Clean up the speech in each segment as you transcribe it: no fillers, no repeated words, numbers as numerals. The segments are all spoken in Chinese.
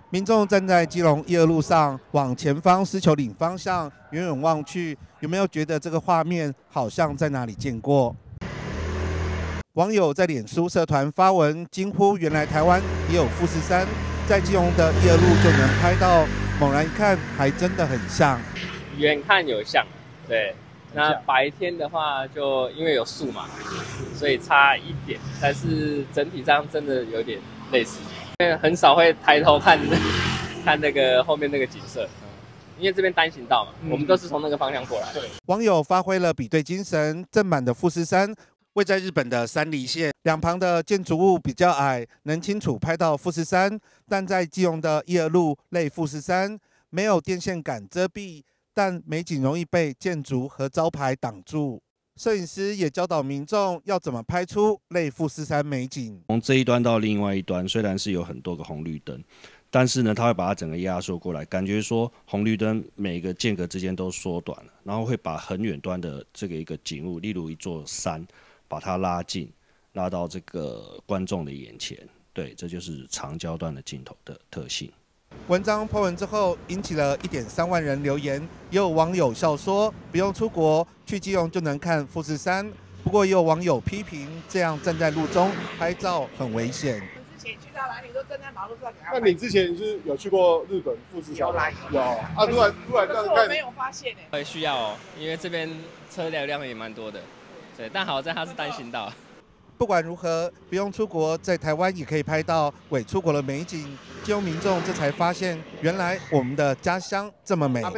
民众站在基隆1、2路上，往前方狮球岭方向远远望去，有没有觉得这个画面好像在哪里见过？网友在脸书社团发文惊呼：原来台湾也有富士山，在基隆的1、2路就能拍到。猛然一看，还真的很像。 远看有像，对。那白天的话，就因为有树嘛，所以差一点，但是整体上真的有点类似。因为很少会抬头看那个后面那个景色，因为这边单行道嘛，我们都是从那个方向过来。对。 网友发挥了比对精神，正版的富士山位在日本的山梨县，两旁的建筑物比较矮，能清楚拍到富士山，但在基隆的1、2路类富士山没有电线杆遮蔽。但美景容易被建筑和招牌挡住，摄影师也教导民众要怎么拍出类富士山美景。 从这一端到另外一端，虽然是有很多个红绿灯，但是呢，它会把它整个压缩过来，感觉说红绿灯每个间隔之间都缩短了，然后会把很远端的这个一个景物，例如一座山，把它拉近，拉到这个观众的眼前。对，这就是长焦段的镜头的特性。 文章po文之后，引起了1.3万人留言，也有网友笑说不用出国，去基隆就能看富士山。不过也有网友批评，这样站在路中拍照很危险。 之前去到哪里都站在马路上给他拍。 那你之前是有去过日本富士山？有啊，突然这样看，我没有发现会需要哦，因为这边车流量也蛮多的，对，但好在它是单行道。 不管如何，不用出国，在台湾也可以拍到伪出国的美景。基隆民众这才发现，原来我们的家乡这么美。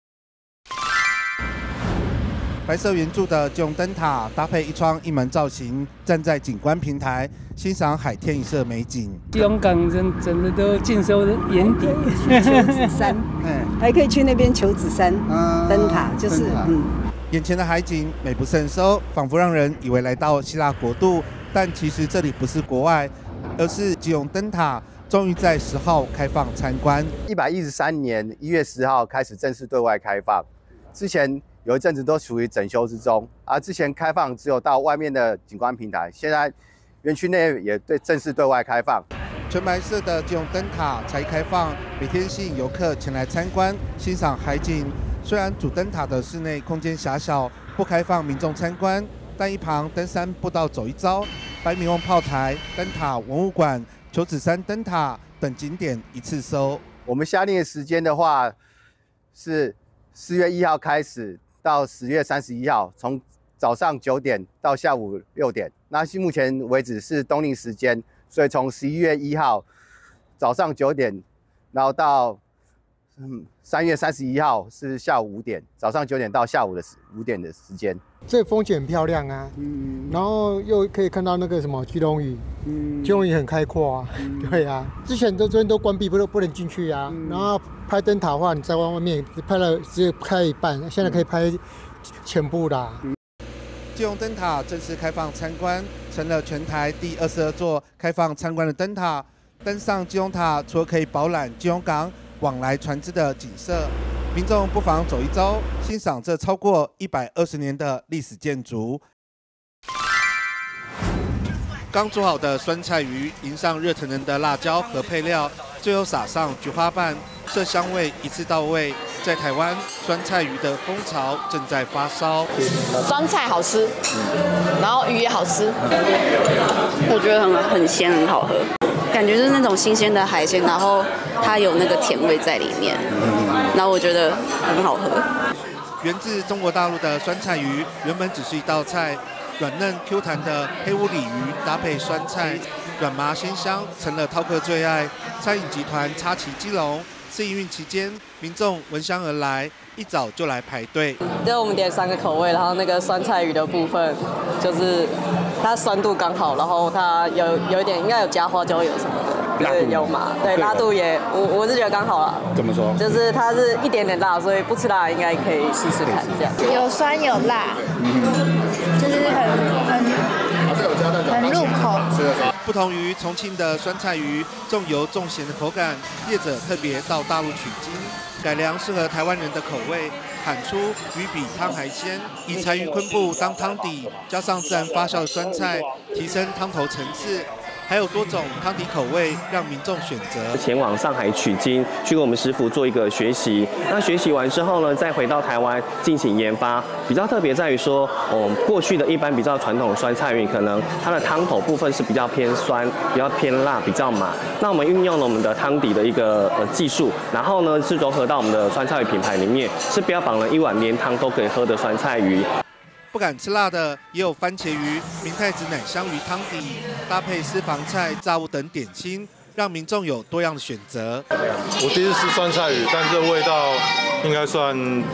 白色圆柱的基隆灯塔，搭配一窗一门造型，站在景观平台，欣赏海天一色美景。 基隆港整个都尽收眼底。 求子山，还可以去那边求子山灯塔，就是眼前的海景美不胜收，仿佛让人以为来到希腊国度，但其实这里不是国外，而是基隆灯塔终于在10号开放参观。 113年1月10号开始正式对外开放，之前有一阵子都处于整修之中，而之前开放只有到外面的景观平台，现在园区内也正式对外开放。 全白色的基隆灯塔才开放，每天吸引游客前来参观欣赏海景。虽然主灯塔的室内空间狭小，不开放民众参观，但一旁登山步道走一遭、白米瓮炮台、灯塔文物馆、求子山灯塔等景点一次收。 我们下令的时间的话是4月1号开始到10月31号，从早上9点到下午6点。那目前为止是冬令时间，所以从11月1号早上9点，然后到3月31号是下午5点，早上9点到下午的5点的时间。 这风景很漂亮啊，然后又可以看到那个什么基隆屿，基隆屿很开阔啊，对啊。之前这边都关闭，不能进去啊。然后拍灯塔的话，你在外面拍了只拍一半，现在可以拍全部啦。 基隆灯塔正式开放参观，成了全台第22座开放参观的灯塔。登上基隆塔，除了可以饱览基隆港往来船只的景色，民众不妨走一遭，欣赏这超过120年的历史建筑。刚煮好的酸菜鱼，淋上热腾腾的辣椒和配料，最后撒上菊花瓣，色香味一次到位。在台湾，酸菜鱼的风潮正在发烧。 酸菜好吃，然后鱼也好吃，我觉得很鲜，很好喝。感觉就是那种新鲜的海鲜，然后它有那个甜味在里面，然后我觉得很好喝。 源自中国大陆的酸菜鱼原本只是一道菜，软嫩 Q 弹的黑乌里鱼搭配酸菜，软麻鲜香，成了饕客最爱。餐饮集团插旗基隆，试营运期间，民众闻香而来，一早就来排队。 就是我们点3个口味，然后那个酸菜鱼的部分，就是它酸度刚好，然后它有一点应该有加花椒油什么的，对，有嘛，对，辣度也我是觉得刚好啦。 怎么说？ 就是它是一点点辣，所以不吃辣应该可以试试看这样。 有酸有辣，就是很入口。 不同于重庆的酸菜鱼，重油重咸的口感，业者特别到大陆取经，改良适合台湾人的口味，喊出鱼比汤还鲜，以柴鱼昆布当汤底，加上自然发酵的酸菜，提升汤头层次。 还有多种汤底口味让民众选择。 前往上海取经，去跟我们师傅做一个学习。那学习完之后呢，再回到台湾进行研发。比较特别在于说，过去的一般比较传统酸菜鱼，可能它的汤头部分是比较偏酸、比较偏辣、比较麻。那我们运用了我们的汤底的一个技术，然后呢是融合到我们的酸菜鱼品牌里面，是标榜了一碗连汤都可以喝的酸菜鱼。 不敢吃辣的也有番茄鱼、明太子奶香鱼汤底，搭配私房菜、炸物等点心，让民众有多样的选择。 我第一次吃酸菜鱼，但这味道应该算，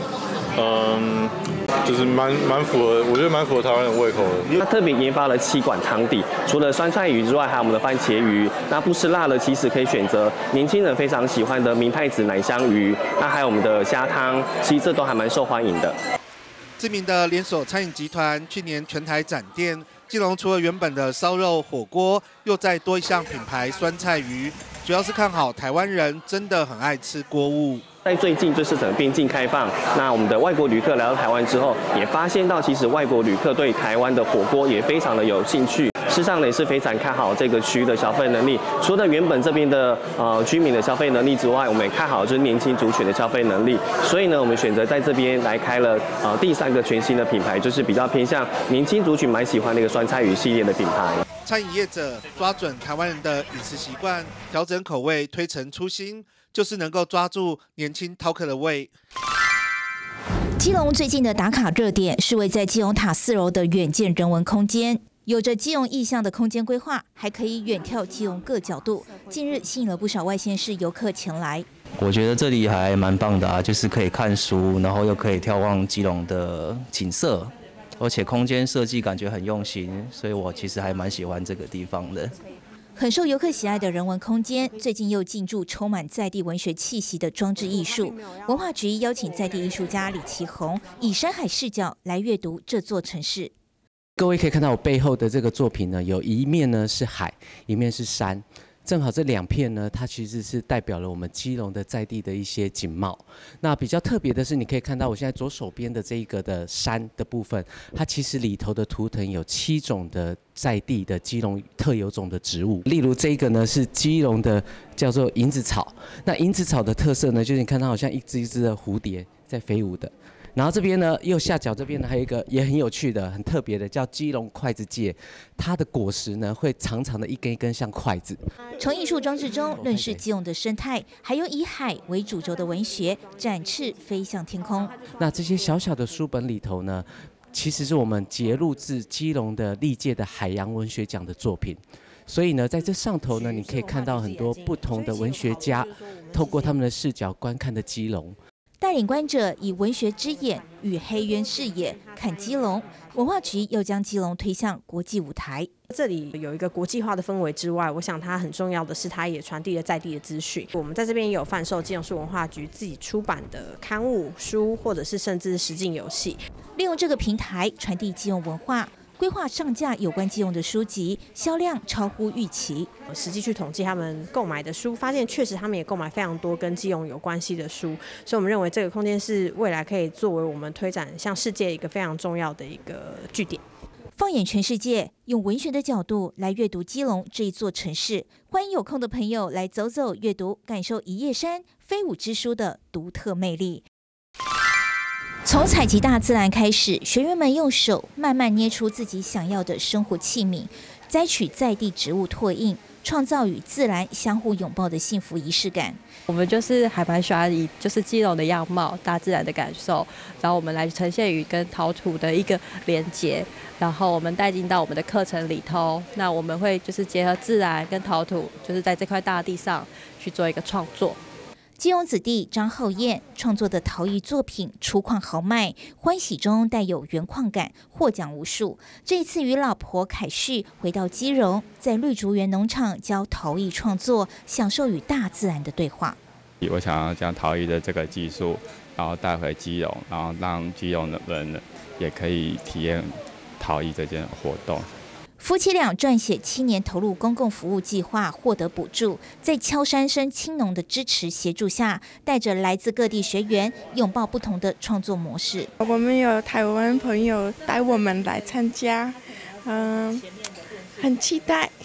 就是蛮符合，我觉得蛮符合台湾人胃口的。 那特别研发了7款汤底，除了酸菜鱼之外，还有我们的番茄鱼。那不吃辣的，其实可以选择年轻人非常喜欢的明太子奶香鱼，那还有我们的虾汤，其实这都还蛮受欢迎的。 知名的连锁餐饮集团去年全台展店，基隆除了原本的烧肉火锅，又再多一项品牌酸菜鱼，主要是看好台湾人真的很爱吃锅物。 在最近就是整个边境开放，那我们的外国旅客来到台湾之后，也发现到其实外国旅客对台湾的火锅也非常的有兴趣。事实上呢，也是非常看好这个区域的消费能力。除了原本这边的居民的消费能力之外，我们也看好就是年轻族群的消费能力。所以呢，我们选择在这边来开了第3个全新的品牌，就是比较偏向年轻族群蛮喜欢的一个酸菜鱼系列的品牌。 餐饮业者抓准台湾人的饮食习惯，调整口味，推陈出新，就是能够抓住年轻饕客的胃。 基隆最近的打卡热点是位在基隆塔4楼的远见人文空间。有着基隆意象的空间规划，还可以远眺基隆各角度。近日吸引了不少外县市游客前来。 我觉得这里还蛮棒的啊，就是可以看书，然后又可以眺望基隆的景色，而且空间设计感觉很用心，所以我其实还蛮喜欢这个地方的。 很受游客喜爱的人文空间，最近又进驻充满在地文学气息的装置艺术。文化局邀请在地艺术家李奇宏，以山海视角来阅读这座城市。 各位可以看到我背后的这个作品呢，有一面呢是海，一面是山，正好这2片呢，它其实是代表了我们基隆的在地的一些景貌。那比较特别的是，你可以看到我现在左手边的这一个的山的部分，它其实里头的图腾有7种的在地的基隆特有种的植物，例如这一个呢是基隆的叫做银子草。那银子草的特色呢，就是你看它好像一只一只的蝴蝶在飞舞的。然后这边呢，右下角这边呢，还有一个也很有趣的、很特别的，叫基隆筷子芥。它的果实呢，会长长的一根一根像筷子。 从艺术装置中认识基隆的生态，还有以海为主轴的文学，展翅飞向天空。 那这些小小的书本里头呢，其实是我们节录自基隆的历届的海洋文学奖的作品。所以呢，在这上头呢，你可以看到很多不同的文学家，透过他们的视角观看的基隆。 带领观者以文学之眼与黑渊视野看基隆，文化局又将基隆推向国际舞台。 这里有一个国际化的氛围之外，我想它很重要的是，它也传递了在地的资讯。我们在这边也有贩售基隆市文化局自己出版的刊物、书，或者是甚至实境游戏， 利用这个平台传递基隆文化。规划上架有关基隆的书籍，销量超乎预期。 实际去统计他们购买的书，发现确实他们也购买非常多跟基隆有关系的书，所以我们认为这个空间是未来可以作为我们推展向世界一个非常重要的一个据点。 放眼全世界，用文学的角度来阅读基隆这一座城市。欢迎有空的朋友来走走阅读，感受一叶山飞舞之书的独特魅力。从采集大自然开始，学员们用手慢慢捏出自己想要的生活器皿，摘取在地植物拓印，创造与自然相互拥抱的幸福仪式感。 我们就是还蛮喜欢以就是基隆的样貌、大自然的感受，然后我们来呈现与跟陶土的一个连结，然后我们带进到我们的课程里头。那我们会就是结合自然跟陶土，就是在这块大地上去做一个创作。 基隆子弟张浩燕创作的陶艺作品粗犷豪迈，欢喜中带有原矿感，获奖无数。这一次与老婆凯旭回到基隆，在绿竹园农场教陶艺创作，享受与大自然的对话。 我想要将陶艺的这个技术，然后带回基隆，然后让基隆的人也可以体验陶艺这件活动。 夫妻俩撰写7年投入公共服务计划，获得补助，在敲山生青农的支持协助下，带着来自各地学员拥抱不同的创作模式。 我们有台湾朋友带我们来参加，很期待，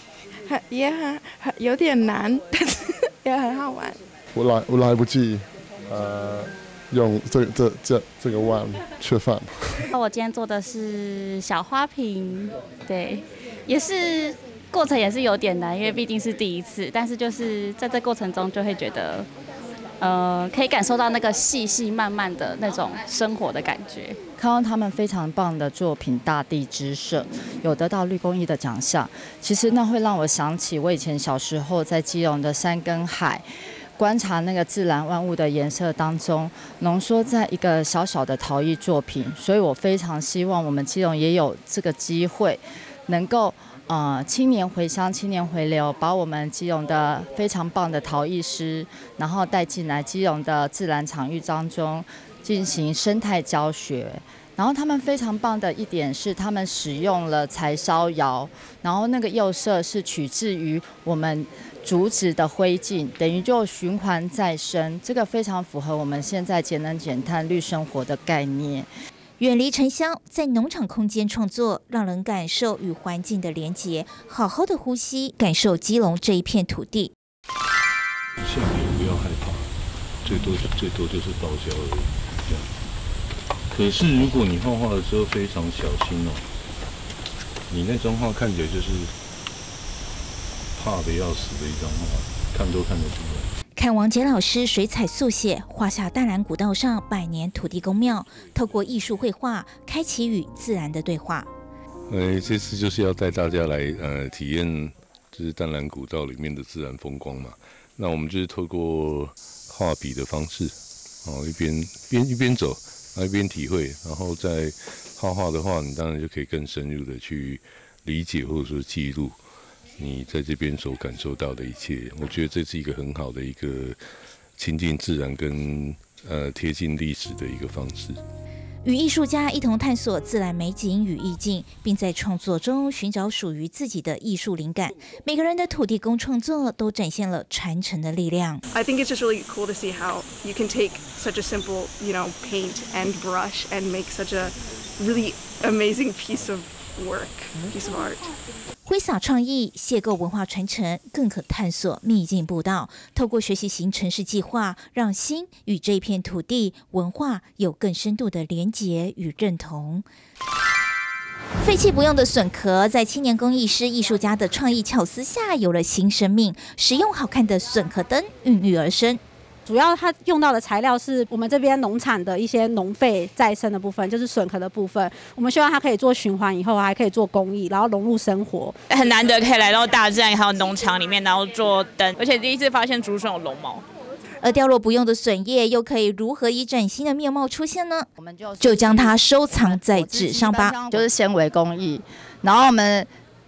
有点难，但是也很好玩。 我来不及，用这个碗吃饭。 我今天做的是小花瓶，对，也是过程也是有点难，因为毕竟是第一次，但是就是在这过程中就会觉得，可以感受到那个细细慢慢的那种生活的感觉。 看到他们非常棒的作品《大地之色》，有得到绿公益的奖项，其实那会让我想起我以前小时候在基隆的山跟海，观察那个自然万物的颜色当中，浓缩在一个小小的陶艺作品。所以我非常希望我们基隆也有这个机会，能够青年回乡、青年回流，把我们基隆的非常棒的陶艺师，然后带进来基隆的自然场域当中进行生态教学。然后他们非常棒的一点是，他们使用了柴烧窑，然后那个釉色是取自于我们竹子的灰烬，等于就循环再生，这个非常符合我们现在节能减碳、绿生活的概念。 远离尘嚣，在农场空间创作，让人感受与环境的连结，好好的呼吸，感受基隆这一片土地。 下雨不要害怕，最多就是报销而已。这样。可是如果你画画的时候非常小心哦，你那张画看起来就是怕得要死的一张画，看都看得出来。 看王杰老师水彩速写，画下淡蓝古道上百年土地公庙，透过艺术绘画，开启与自然的对话。 这次就是要带大家来体验，就是淡蓝古道里面的自然风光嘛。那我们就是透过画笔的方式，一边走，一边体会，然后在画画的话，你当然就可以更深入的去理解或者说记录你在这边所感受到的一切。我觉得这是一个很好的一个亲近自然跟贴近历史的一个方式。 与艺术家一同探索自然美景与意境，并在创作中寻找属于自己的艺术灵感。每个人的土地公创作都展现了传承的力量。 I think it's just really cool to see how you can take such a simple, paint and brush and make such a really amazing piece of work, piece of art. 挥洒创意，邂逅文化传承，更可探索秘境步道。透过学习型城市计划，让心与这片土地文化有更深度的连结与认同。废弃不用的笋壳，在青年工艺师、艺术家的创意巧思下，有了新生命。使用好看的笋壳灯孕育而生。 主要它用到的材料是我们这边农产的一些农废再生的部分，就是笋壳的部分。我们希望它可以做循环，以后还可以做工艺，然后融入生活。 很难得可以来到大自然还有农场里面，然后做灯，而且第一次发现竹笋有绒毛。 而掉落不用的笋叶，又可以如何以崭新的面貌出现呢？我们就将它收藏在纸上吧。 就是纤维工艺，然后我们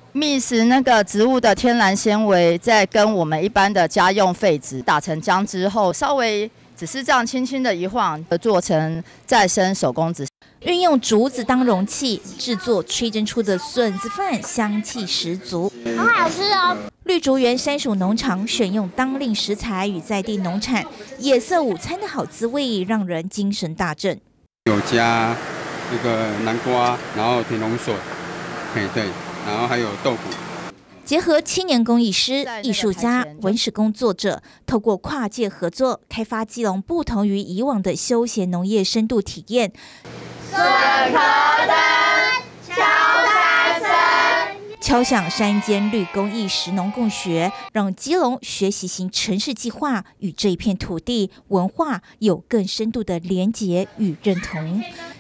mix 那个植物的天然纤维，再跟我们一般的家用废纸打成浆之后，稍微只是这样轻轻的一晃，做成再生手工纸。 运用竹子当容器制作吹蒸出的笋子饭，香气十足， 好好吃哦！ 绿竹园山属农场选用当令食材与在地农产，野色午餐的好滋味，让人精神大振。 有加这个南瓜，然后田龙笋，对。然后还有豆腐， 结合青年工艺师、艺术家、文史工作者，透过跨界合作，开发基隆不同于以往的休闲农业深度体验。 笋壳灯，敲山声， 敲响山间绿工艺食农共学，让基隆学习型城市计划与这一片土地文化有更深度的连结与认同。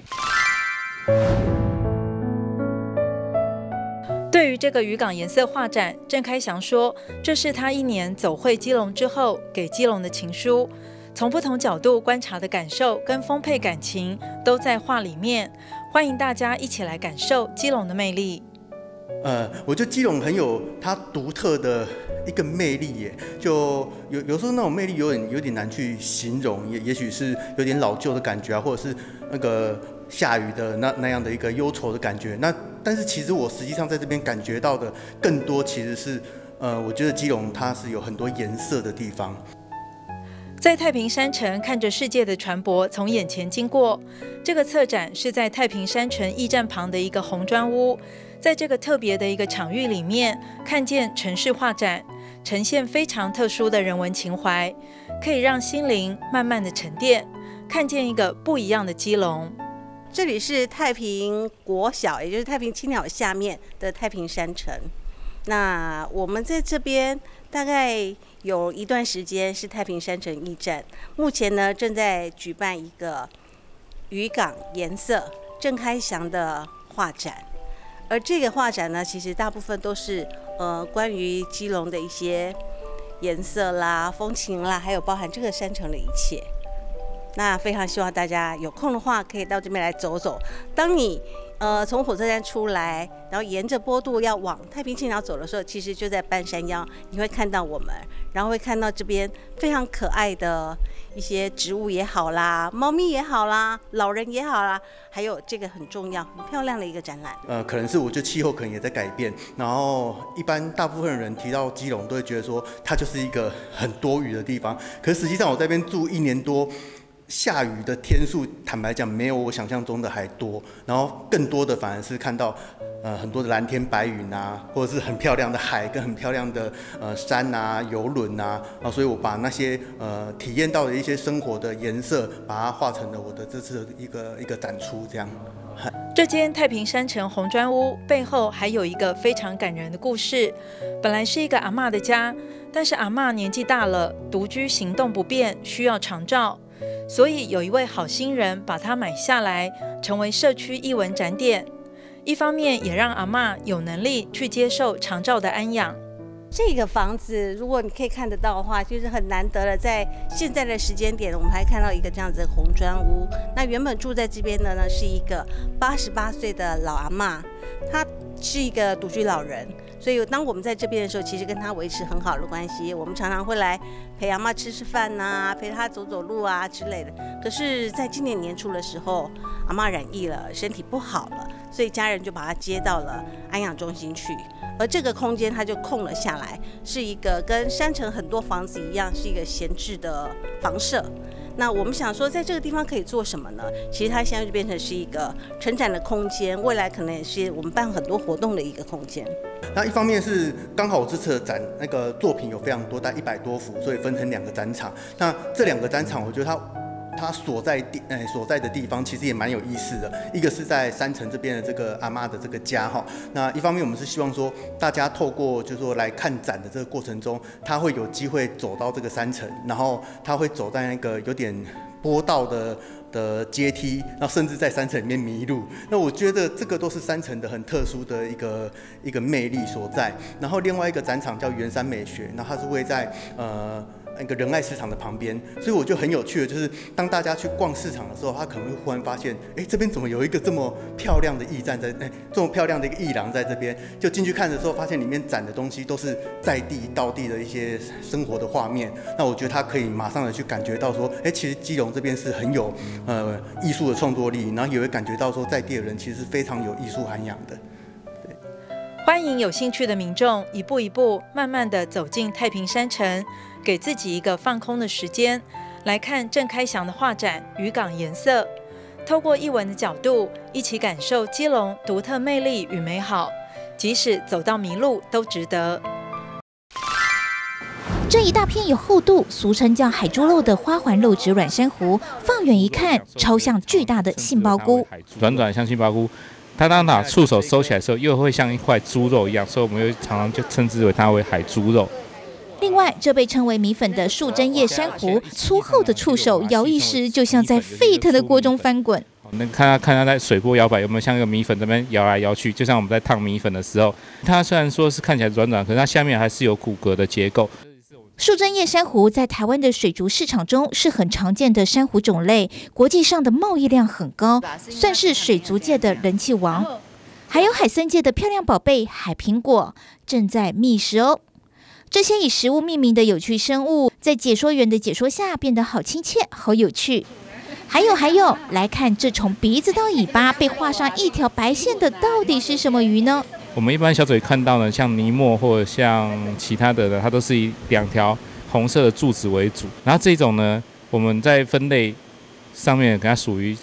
对于这个渔港颜色画展，郑开祥说，这是他1年走会基隆之后给基隆的情书，从不同角度观察的感受跟丰沛感情都在画里面，欢迎大家一起来感受基隆的魅力。 我觉得基隆很有它独特的一个魅力耶，就有时候那种魅力有点难去形容，也许是有点老旧的感觉啊，或者是那个下雨的那样的一个忧愁的感觉。但是其实我实际上在这边感觉到的更多，其实是我觉得基隆它是有很多颜色的地方。 在太平山城看着世界的船舶从眼前经过，这个策展是在太平山城驿站旁的一个红砖屋。 在这个特别的一个场域里面，看见城市画展，呈现非常特殊的人文情怀，可以让心灵慢慢的沉淀，看见一个不一样的基隆。 这里是太平国小，也就是太平青鸟下面的太平山城。那我们在这边大概有一段时间是太平山城驿站，目前呢正在举办一个渔港颜色郑开祥的画展，而这个画展呢，其实大部分都是关于基隆的一些颜色啦、风情啦，还有包含这个山城的一切。那非常希望大家有空的话，可以到这边来走走。当你从火车站出来，然后沿着坡度要往太平青鸟走的时候，其实就在半山腰，你会看到我们，然后会看到这边非常可爱的一些植物也好啦，猫咪也好啦，老人也好啦，还有这个很重要、很漂亮的一个展览。 可能是我觉得气候可能也在改变，然后一般大部分人提到基隆都会觉得说它就是一个很多雨的地方，可是实际上我在这边住1年多。下雨的天数，坦白讲没有我想象中的还多，然后更多的反而是看到很多的蓝天白云啊，或者是很漂亮的海跟很漂亮的山啊、游轮啊，所以我把那些体验到的一些生活的颜色，把它画成了我的这次的一个展出，这样。 这间太平山城红砖屋背后还有一个非常感人的故事。本来是一个阿嬷的家，但是阿嬷年纪大了，独居行动不便，需要长照。所以有一位好心人把它买下来，成为社区艺文展点。一方面也让阿嬷有能力去接受长照的安养。 这个房子，如果你可以看得到的话，就是很难得了。在现在的时间点，我们还看到一个这样子的红砖屋。那原本住在这边的呢，是一个88岁的老阿嬷，她是一个独居老人。所以当我们在这边的时候，其实跟他维持很好的关系，我们常常会来陪阿嬷吃饭啊，陪她走走路啊之类的。可是在今年年初的时候，阿嬷染疫了，身体不好了，所以家人就把她接到了安养中心去，而这个空间它就空了下来，是一个跟山城很多房子一样，是一个闲置的房舍。那我们想说，在这个地方可以做什么呢？其实它现在就变成是一个成长的空间，未来可能也是我们办很多活动的一个空间。 那一方面是刚好我这次的展那个作品有非常多，大概100多幅，所以分成2个展场。那这2个展场，我觉得它所在的地方其实也蛮有意思的。一个是在山城这边的这个阿嬷的这个家哈。那一方面我们是希望说，大家透过就是说来看展的这个过程中，他会有机会走到这个山城，然后他会走在那个有点坡道的阶梯，然后甚至在山城里面迷路。那我觉得这个都是山城的很特殊的一个魅力所在。然后另外一个展场叫圆山美学，那它是位在那个仁爱市场的旁边，所以我就很有趣的，就是当大家去逛市场的时候，他可能会忽然发现，这边怎么有一个这么漂亮的驿站在，这么漂亮的一个驿廊在这边，就进去看的时候，发现里面展的东西都是在地道地的一些生活的画面。那我觉得他可以马上的去感觉到说，其实基隆这边是很有艺术的创作力，然后也会感觉到说在地的人其实是非常有艺术涵养的。 欢迎有兴趣的民众一步一步慢慢地走进太平山城，给自己一个放空的时间，来看郑开祥的画展《渔港颜色》，透过艺文的角度，一起感受基隆独特魅力与美好，即使走到迷路都值得。 这一大片有厚度，俗称叫海猪肉的花环肉质软珊瑚，放远一看，超像巨大的杏鲍菇， 软软像杏鲍菇。它当把触手收起来的时候，又会像一块猪肉一样，所以我们又常常就称之为它为海猪肉。 另外，这被称为米粉的树针叶珊瑚，粗厚的触手摇曳时，就像在沸腾的锅中翻滚。 能看它在水波摇摆，有没有像一个米粉这边摇来摇去，就像我们在烫米粉的时候，它虽然说是看起来软软，可是它下面还是有骨骼的结构。 树针叶珊瑚在台湾的水族市场中是很常见的珊瑚种类，国际上的贸易量很高，算是水族界的人气王。还有海参界的漂亮宝贝海苹果正在觅食哦。这些以食物命名的有趣生物，在解说员的解说下变得好亲切、好有趣。还有，来看这从鼻子到尾巴被画上一条白线的，到底是什么鱼呢？ 我们一般小嘴看到呢，像尼莫或者像其他的呢，它都是以2条红色的柱子为主。然后这种呢，我们在分类上面给它属于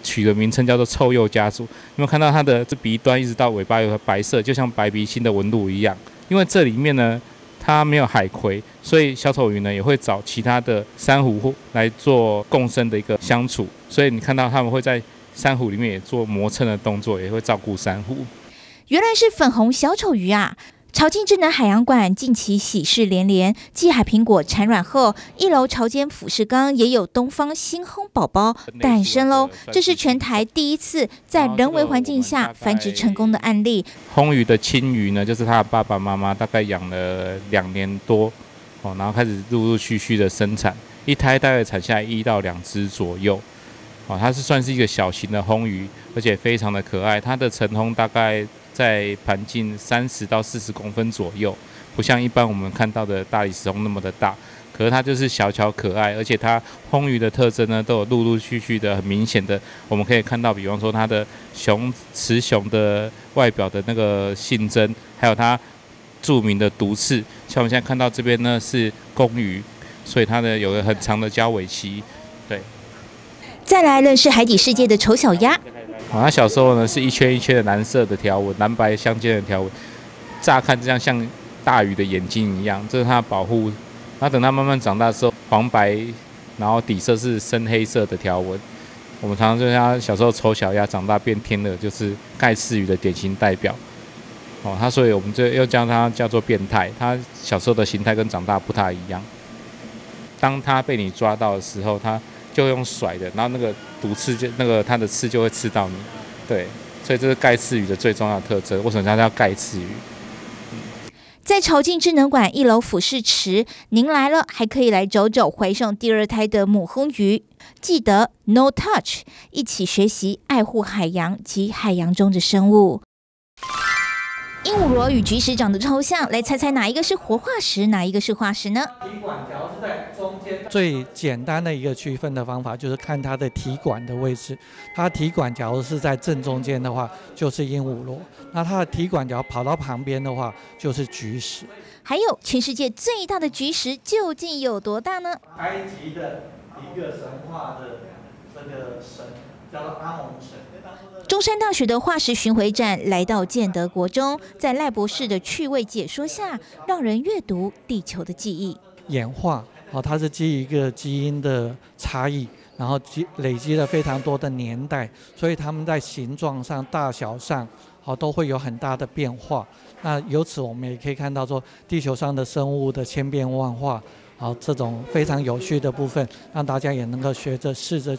取的名称叫做臭鼬家族。有没有看到它的这鼻端一直到尾巴有白色，就像白鼻星的纹路一样？因为这里面呢，它没有海葵，所以小丑鱼呢也会找其他的珊瑚来做共生的一个相处。所以你看到它们会在珊瑚里面也做磨蹭的动作，也会照顾珊瑚。 原来是粉红小丑鱼啊！潮境智能海洋馆近期喜事连连，继海苹果产卵后，1楼潮间富士缸也有东方星烘宝宝诞生喽。这是全台第一次在人为环境下繁殖成功的案例。 烘鱼的亲鱼呢，就是他的爸爸妈妈大概养了2年多，然后开始陆陆续续的生产，一胎大概产下1到2只左右。它是算是一个小型的烘鱼，而且非常的可爱。它的成烘大概在盘径30到40公分左右，不像一般我们看到的大理石烘那么的大。可是它就是小巧可爱，而且它烘鱼的特征呢，都有陆陆续续的很明显的，我们可以看到，比方说它的雌雄的外表的那个性征，还有它著名的毒刺。像我们现在看到这边呢是公鱼，所以它的有个很长的交尾期，对。 再来认识海底世界的丑小鸭。 它小时候呢是一圈一圈的蓝色的条纹，蓝白相间的条纹，乍看这样像大鱼的眼睛一样，这是它的保护。那等它慢慢长大之后，黄白，然后底色是深黑色的条纹。我们常常就像它小时候丑小鸭，长大变天鹅，就是盖氏鱼的典型代表。它所以我们就又将它叫做变态。它小时候的形态跟长大不太一样。当它被你抓到的时候，它就用甩的，然后那个毒刺它的刺就会刺到你，对，所以这是盖刺鱼的最重要的特征。为什么它叫盖刺鱼？ 在潮境智能馆1楼俯视池，您来了还可以来走走怀上第2胎的母烘鱼。记得 No Touch， 一起学习爱护海洋及海洋中的生物。鹦鹉螺与菊石长得超像，来猜猜哪一个是活化石，哪一个是化石呢？ 体管条是在中间。最简单的一个区分的方法就是看它的体管的位置。它体管假如是在正中间的话，就是鹦鹉螺；那它的体管条跑到旁边的话，就是菊石。 还有，全世界最大的菊石究竟有多大呢？ 埃及的一个神话的这个神叫做阿蒙神。 中山大学的化石巡回展来到建德国中，在赖博士的趣味解说下，让人阅读地球的记忆。 演化，它是基于一个基因的差异，然后累积了非常多的年代，所以它们在形状上、大小上，都会有很大的变化。那由此我们也可以看到说，地球上的生物的千变万化，这种非常有趣的部分，让大家也能够试着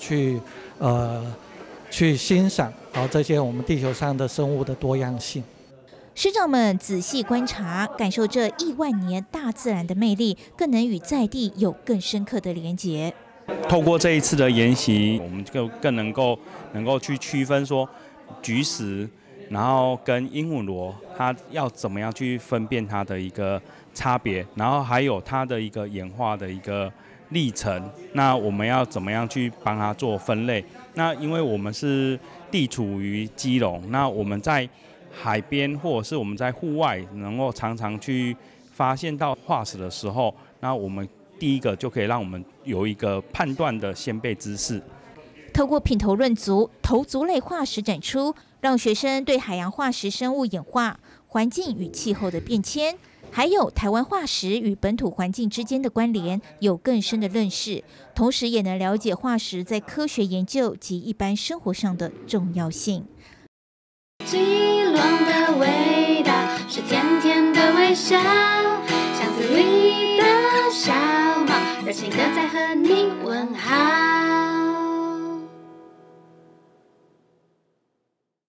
去欣赏这些我们地球上的生物的多样性。 师长们仔细观察，感受这亿万年大自然的魅力，更能与在地有更深刻的连结。 透过这一次的研习，我们就更能够去区分说菊石，然后跟鹦鹉螺，它要怎么样去分辨它的一个差别，然后还有它的一个演化的一个历程。那我们要怎么样去帮它做分类？那因为我们是地处于基隆，那我们在海边或者是我们在户外，能够常常去发现到化石的时候，那我们第一个就可以让我们有一个判断的先辈知识。 透过品头论足、头足类化石展出，让学生对海洋化石生物演化、环境与气候的变迁，还有台湾化石与本土环境之间的关联有更深的认识，同时也能了解化石在科学研究及一般生活上的重要性。 基隆的味道是甜甜的微笑，巷子里的小猫热情地在和你问好。